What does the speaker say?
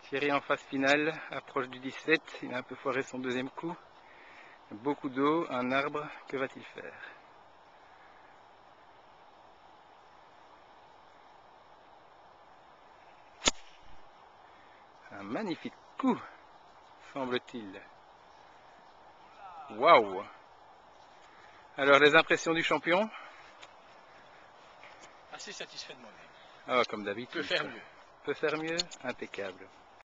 Thierry en phase finale, approche du 17, il a un peu foiré son deuxième coup. Beaucoup d'eau, un arbre, que va-t-il faire? Un magnifique coup, semble-t-il. Waouh! Alors les impressions du champion? Assez satisfait de moi-même. Ah, comme d'habitude. Peut faire mieux. Peut faire mieux? Impeccable.